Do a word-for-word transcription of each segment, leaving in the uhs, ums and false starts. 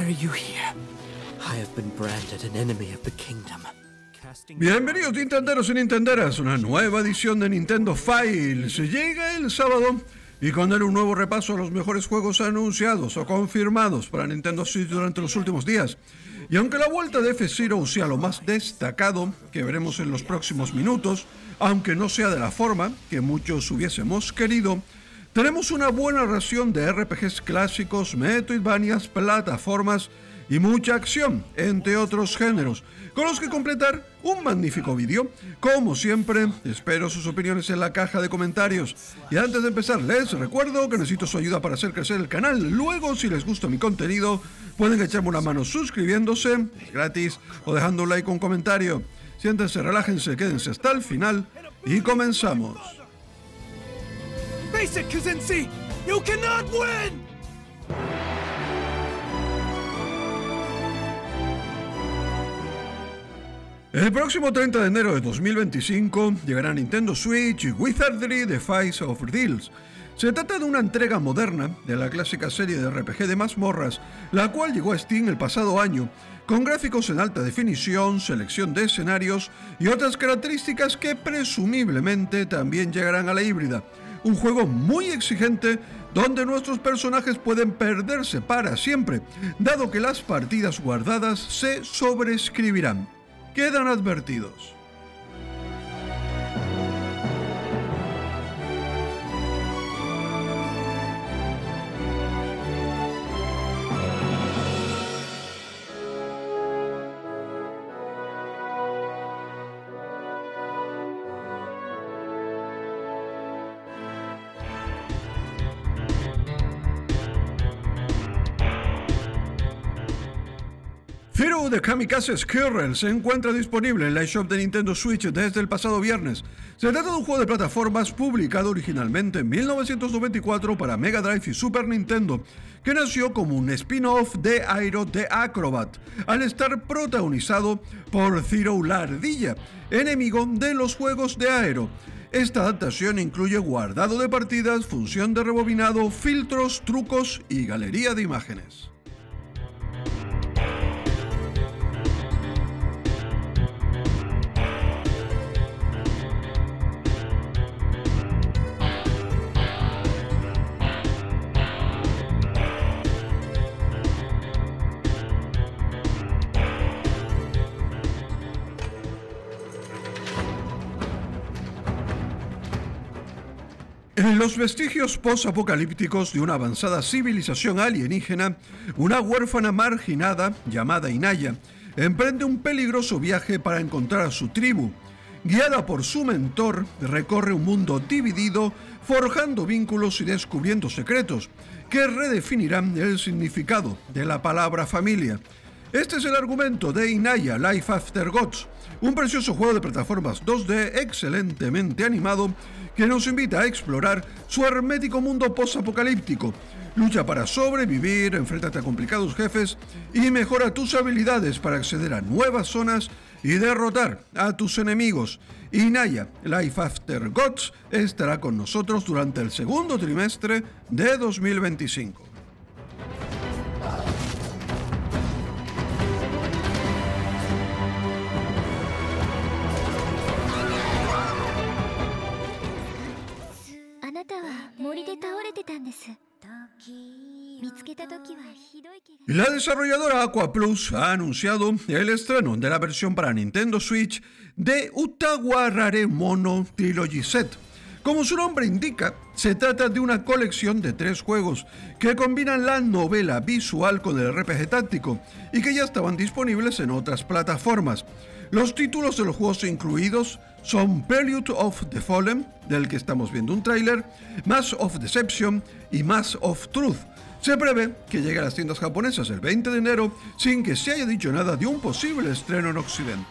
are you here? I have been branded an enemy of the kingdom. Bienvenidos Nintenderos y Nintenderas, una nueva edición de Nintendo Files. Llega el sábado y con él un nuevo repaso a los mejores juegos anunciados o confirmados para Nintendo Switch durante los últimos días. Y aunque la vuelta de F-Zero sea lo más destacado que veremos en los próximos minutos, aunque no sea de la forma que muchos hubiésemos querido, tenemos una buena ración de R P Gs clásicos, Metroidvanias, plataformas y mucha acción, entre otros géneros, con los que completar un magnífico vídeo. Como siempre, espero sus opiniones en la caja de comentarios. Y antes de empezar, les recuerdo que necesito su ayuda para hacer crecer el canal. Luego, si les gusta mi contenido, pueden echarme una mano suscribiéndose, es gratis, o dejando un like o un comentario. Siéntense, relájense, quédense hasta el final y comenzamos. Face it, Kazinsi! You cannot win! El próximo treinta de enero de dos mil veinticinco llegará a Nintendo Switch Wizardry: The Files of Deals. Se trata de una entrega moderna de la clásica serie de R P G de mazmorras, la cual llegó a Steam el pasado año, con gráficos en alta definición, selección de escenarios y otras características que presumiblemente también llegarán a la híbrida. Un juego muy exigente donde nuestros personajes pueden perderse para siempre, dado que las partidas guardadas se sobreescribirán. Quedan advertidos. Zero The Kamikaze Skirrel se encuentra disponible en la eShop de Nintendo Switch desde el pasado viernes. Se trata de un juego de plataformas publicado originalmente en mil novecientos noventa y cuatro para Mega Drive y Super Nintendo, que nació como un spin-off de Aero the Acrobat, al estar protagonizado por Zero la Ardilla, enemigo de los juegos de Aero. Esta adaptación incluye guardado de partidas, función de rebobinado, filtros, trucos y galería de imágenes. En los vestigios post-apocalípticos de una avanzada civilización alienígena, una huérfana marginada llamada Inaya emprende un peligroso viaje para encontrar a su tribu. Guiada por su mentor, recorre un mundo dividido, forjando vínculos y descubriendo secretos que redefinirán el significado de la palabra familia. Este es el argumento de Inaya Life After Gods, un precioso juego de plataformas dos D excelentemente animado que nos invita a explorar su hermético mundo post-apocalíptico. Lucha para sobrevivir, enfréntate a complicados jefes y mejora tus habilidades para acceder a nuevas zonas y derrotar a tus enemigos. Inaya Life After Gods estará con nosotros durante el segundo trimestre de dos mil veinticinco. La desarrolladora Aqua Plus ha anunciado el estreno de la versión para Nintendo Switch de Utawa Rare Mono Trilogy Set. Como su nombre indica, se trata de una colección de tres juegos que combinan la novela visual con el R P G táctico y que ya estaban disponibles en otras plataformas. Los títulos de los juegos incluidos son Prelude of the Fallen, del que estamos viendo un tráiler, Mass of Deception y Mass of Truth. Se prevé que llegue a las tiendas japonesas el veinte de enero sin que se haya dicho nada de un posible estreno en Occidente.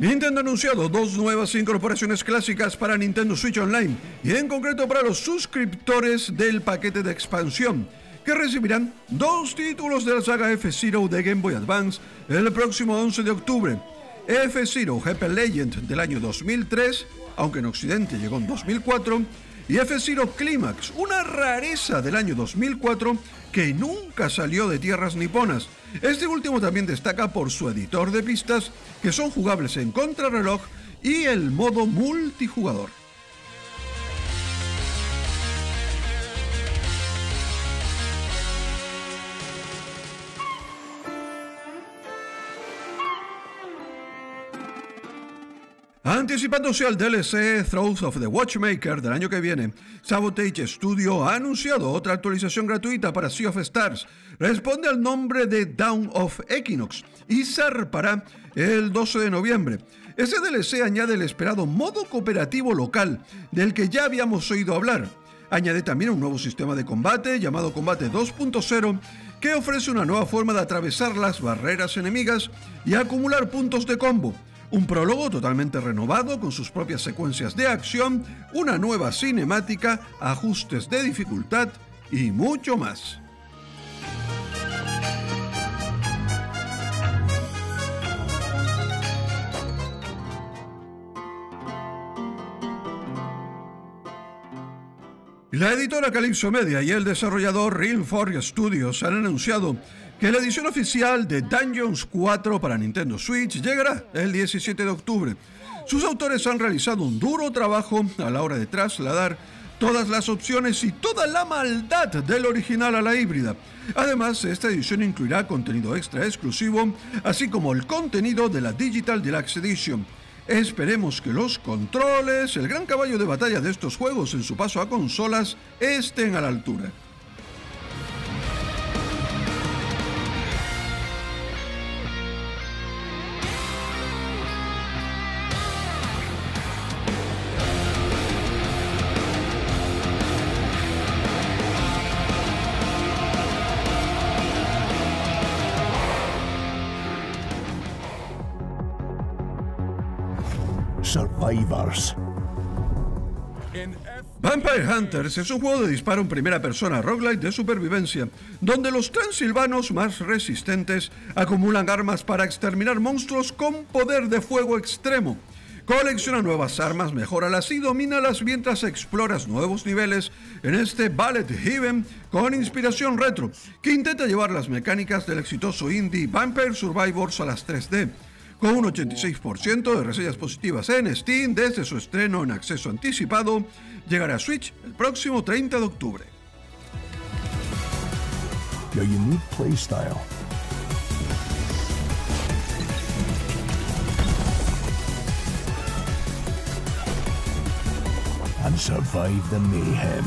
Nintendo ha anunciado dos nuevas incorporaciones clásicas para Nintendo Switch Online y en concreto para los suscriptores del paquete de expansión, que recibirán dos títulos de la saga F-Zero de Game Boy Advance el próximo once de octubre. F-Zero G P Legend del año dos mil tres, aunque en Occidente llegó en dos mil cuatro, y F-Zero Climax, una rareza del año dos mil cuatro que nunca salió de tierras niponas. Este último también destaca por su editor de pistas, que son jugables en contrarreloj, y el modo multijugador. Anticipándose al D L C Thrones of the Watchmaker del año que viene, Sabotage Studio ha anunciado otra actualización gratuita para Sea of Stars. Responde al nombre de Dawn of Equinox y zarpará el doce de noviembre. Ese D L C añade el esperado modo cooperativo local, del que ya habíamos oído hablar. Añade también un nuevo sistema de combate llamado Combate dos punto cero, que ofrece una nueva forma de atravesar las barreras enemigas y acumular puntos de combo. Un prólogo totalmente renovado con sus propias secuencias de acción, una nueva cinemática, ajustes de dificultad y mucho más. La editora Calypso Media y el desarrollador Real Forge Studios han anunciado que la edición oficial de Dungeons cuatro para Nintendo Switch llegará el diecisiete de octubre. Sus autores han realizado un duro trabajo a la hora de trasladar todas las opciones y toda la maldad del original a la híbrida. Además, esta edición incluirá contenido extra exclusivo, así como el contenido de la Digital Deluxe Edition. Esperemos que los controles, el gran caballo de batalla de estos juegos en su paso a consolas, estén a la altura. Survivors. Vampire Hunters es un juego de disparo en primera persona roguelite de supervivencia, donde los transilvanos más resistentes acumulan armas para exterminar monstruos con poder de fuego extremo. Colecciona nuevas armas, mejóralas y domínalas mientras exploras nuevos niveles en este Bullet Heaven con inspiración retro, que intenta llevar las mecánicas del exitoso indie Vampire Survivors a las tres D. Con un ochenta y seis por ciento de reseñas positivas en Steam desde su estreno en acceso anticipado, llegará a Switch el próximo treinta de octubre. Your unique playstyle. And survive the mayhem.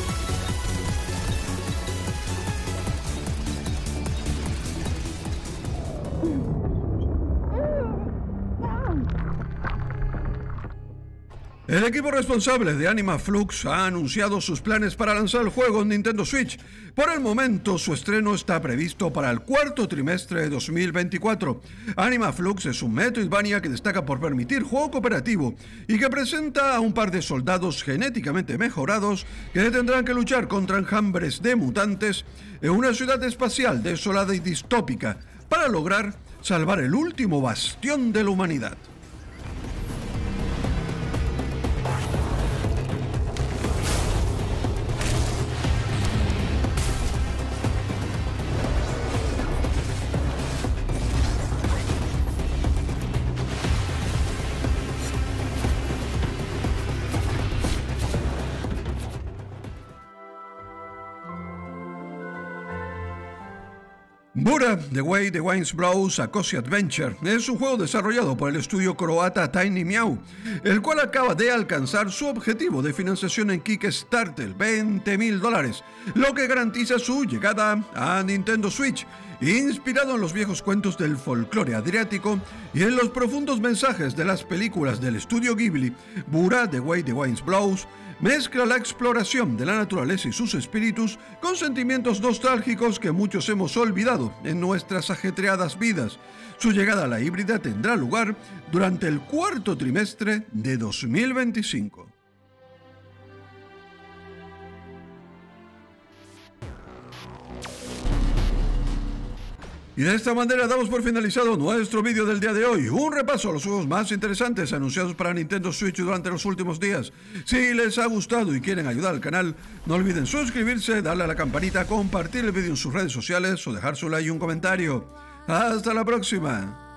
El equipo responsable de Anima Flux ha anunciado sus planes para lanzar el juego en Nintendo Switch. Por el momento, su estreno está previsto para el cuarto trimestre de dos mil veinticuatro. Anima Flux es un Metroidvania que destaca por permitir juego cooperativo y que presenta a un par de soldados genéticamente mejorados que tendrán que luchar contra enjambres de mutantes en una ciudad espacial desolada y distópica para lograr salvar el último bastión de la humanidad. Bura, The Way the Winds Blows, A Cozy Adventure, es un juego desarrollado por el estudio croata Tiny Meow, el cual acaba de alcanzar su objetivo de financiación en Kickstarter, veinte mil dólares, lo que garantiza su llegada a Nintendo Switch. inspirado en los viejos cuentos del folclore adriático y en los profundos mensajes de las películas del estudio Ghibli, Bura, The Way the Wind Blows, mezcla la exploración de la naturaleza y sus espíritus con sentimientos nostálgicos que muchos hemos olvidado en nuestras ajetreadas vidas. Su llegada a la híbrida tendrá lugar durante el cuarto trimestre de dos mil veinticinco. Y de esta manera damos por finalizado nuestro vídeo del día de hoy. Un repaso a los juegos más interesantes anunciados para Nintendo Switch durante los últimos días. Si les ha gustado y quieren ayudar al canal, no olviden suscribirse, darle a la campanita, compartir el vídeo en sus redes sociales o dejar su like y un comentario. ¡Hasta la próxima!